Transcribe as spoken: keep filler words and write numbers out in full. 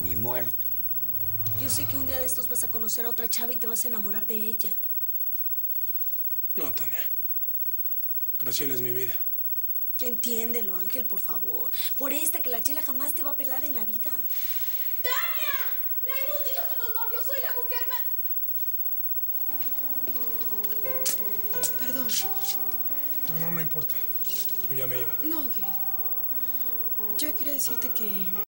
ni muerto. Yo sé que un día de estos vas a conocer a otra chava y te vas a enamorar de ella. No, Tania. Graciela es mi vida. Entiéndelo, Ángel, por favor. Por esta, que la Chela jamás te va a pelar en la vida. ¡Tania! ¡Raimundo y yo somos novios! ¡Soy la mujer más... Perdón. No, no, no importa. Yo ya me iba. No, Ángel. Yo quería decirte que...